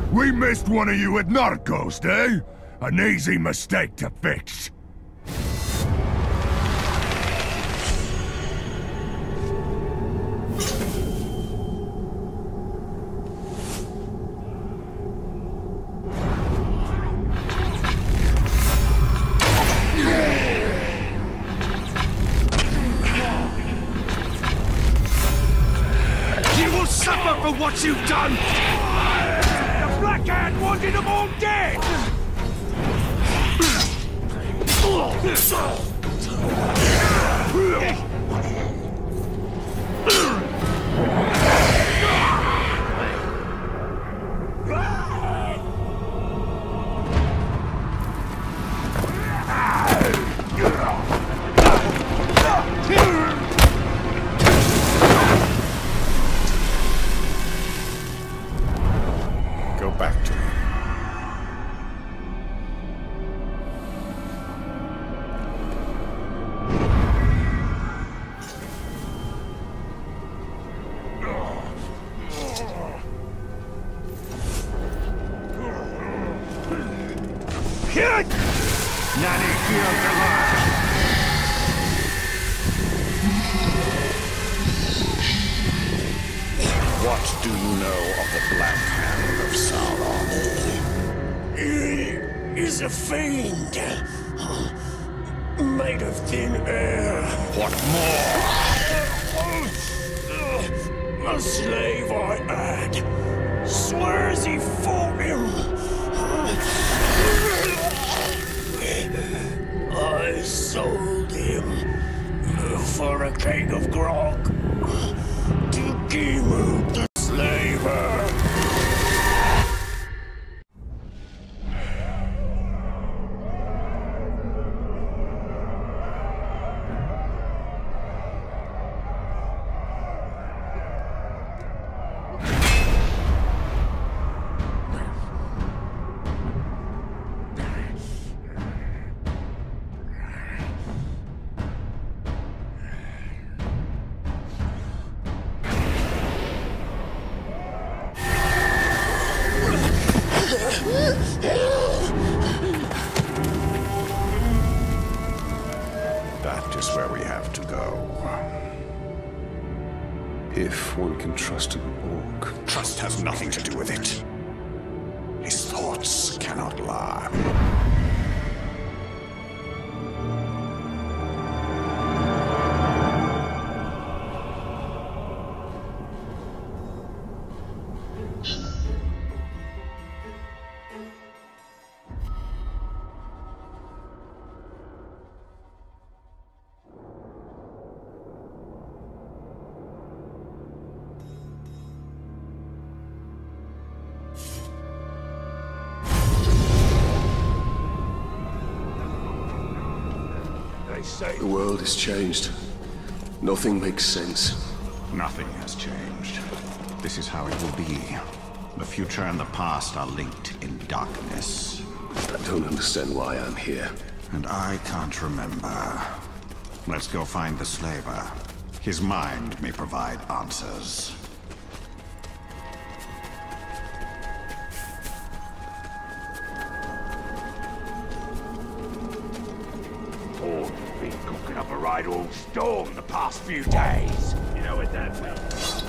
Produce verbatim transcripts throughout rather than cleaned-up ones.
We missed one of you at Narcos, eh? An easy mistake to fix. You will suffer for what you've done! The Black Hand wanted them all dead! Go back to him. Nanny killed the last. What do you know of the Black Hand of Sauron? He is a fiend, made of thin air. What more? A slave I had swears he fought him. I sold him for a keg of grog to Gimu the slaver. That is where we have to go. If one can trust an orc. Trust has nothing to do with it. His thoughts cannot lie. The world has changed. Nothing makes sense. Nothing has changed. This is how it will be. The future and the past are linked in darkness. I don't understand why I'm here. And I can't remember. Let's go find the slaver. His mind may provide answers. Thorn's been cooking up a right old storm the past few days. You know what that means?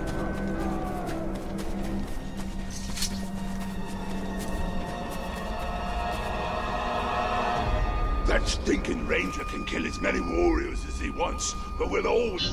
That stinking ranger can kill as many warriors as he wants, but we'll always...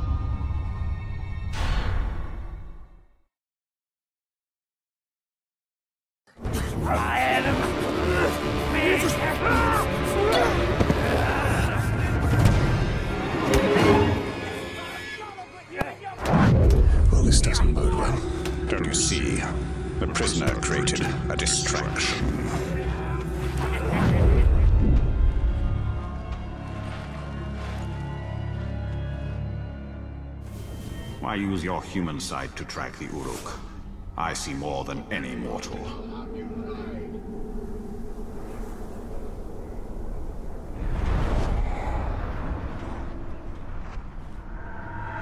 Well, this doesn't bode well. Don't you see? The prisoner created a distraction. Why use your human sight to track the Uruk? I see more than any mortal.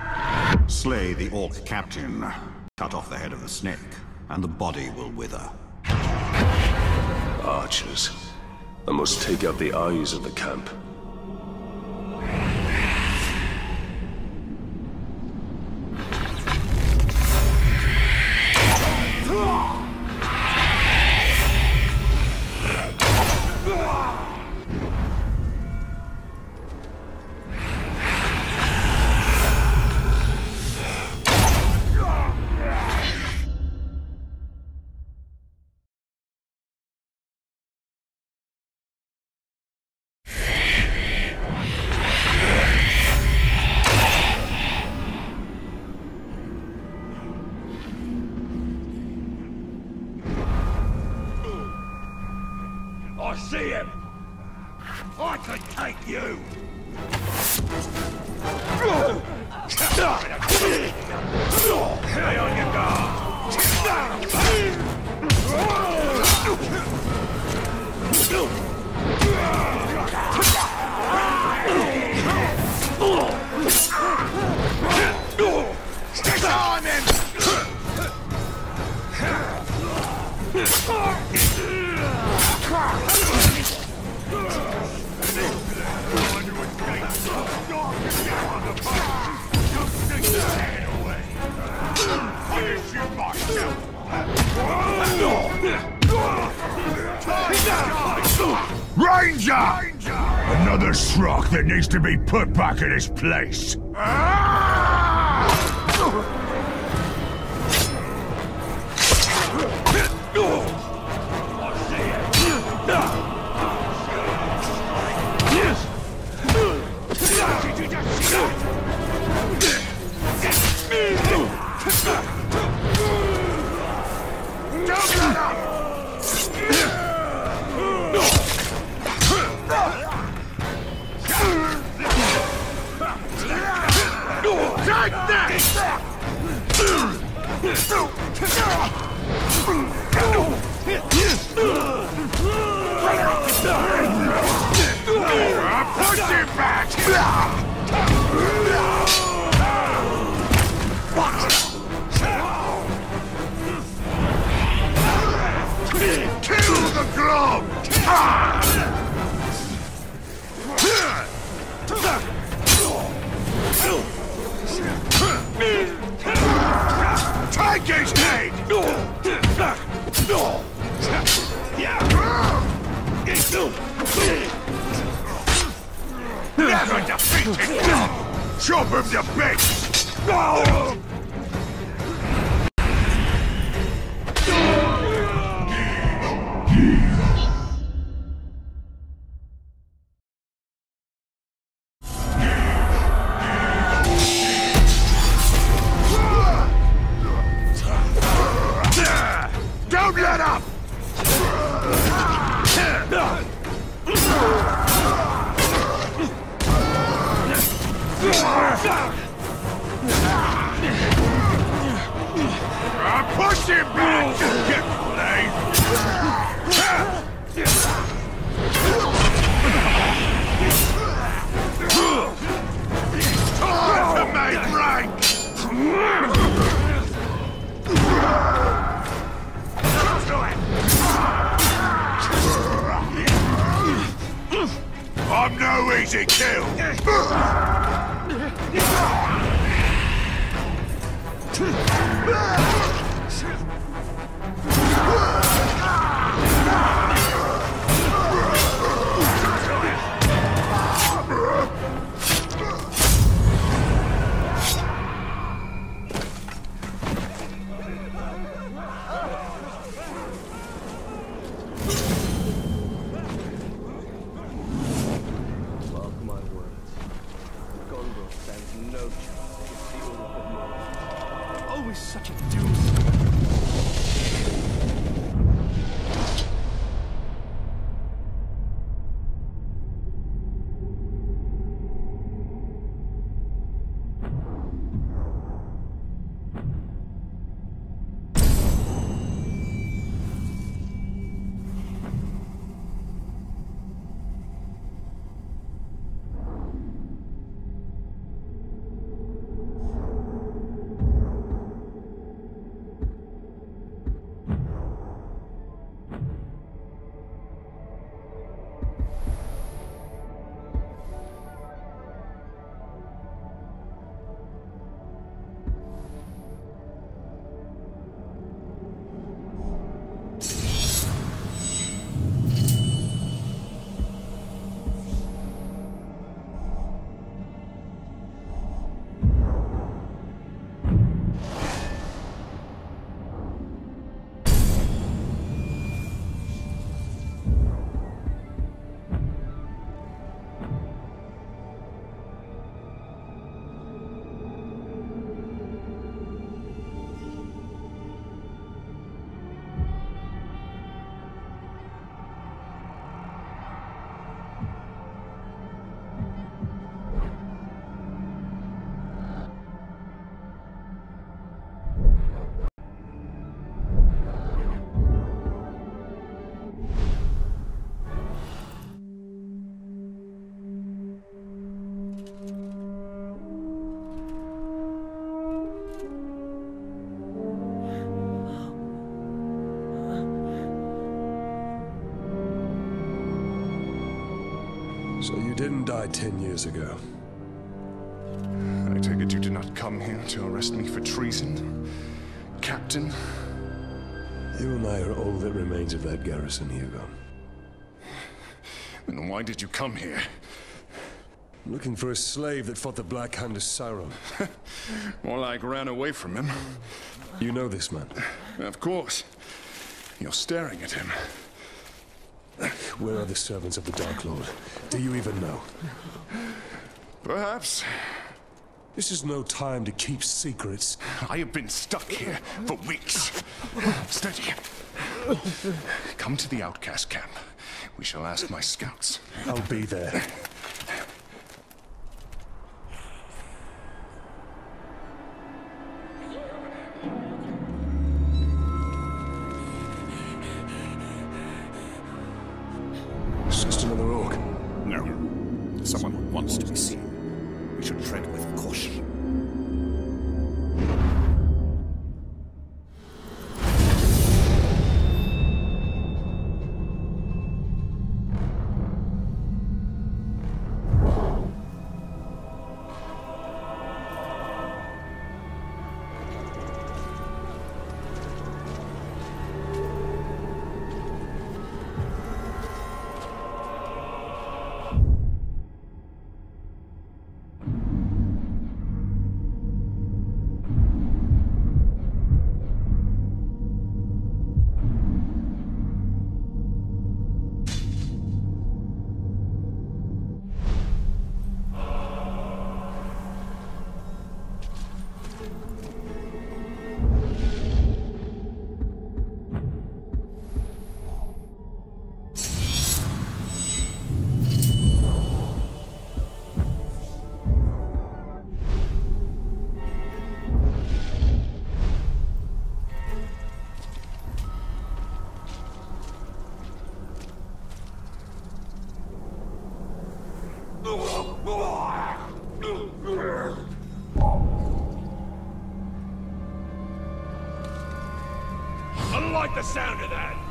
Slay the Orc captain, cut off the head of the snake, and the body will wither. archers. I must take out the eyes of the camp. I see him! I can take you! Stay on your guard! Stick on him! Ranger! Ranger! Another Shrock that needs to be put back in his place. Take that! Push him back! Kill the glove! Take his head! Never defeated glove! Chop him to bits! Don't let up! Push him back! Get time to make rank! I'm no easy kill! Always such a doozy. So you didn't die ten years ago? I take it you did not come here to arrest me for treason, Captain? You and I are all that remains of that garrison, Hugo. Then why did you come here? I'm looking for a slave that fought the Black Hand of Sauron. More like ran away from him. You know this man? Of course. You're staring at him. Where are the servants of the Dark Lord? Do you even know? Perhaps. This is no time to keep secrets. I have been stuck here for weeks. Steady. Come to the outcast camp. We shall ask my scouts. I'll be there. It's just another orc. No. Someone wants to be seen. We should tread with caution. I don't like the sound of that.